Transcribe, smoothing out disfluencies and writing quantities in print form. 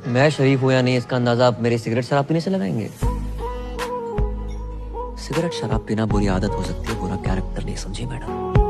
मैं शरीफ हूँ या नहीं इसका अंदाजा आप मेरी सिगरेट शराब पीने से लगाएंगे। सिगरेट शराब पीना बुरी आदत हो सकती है, बुरा कैरेक्टर नहीं समझी मैडम।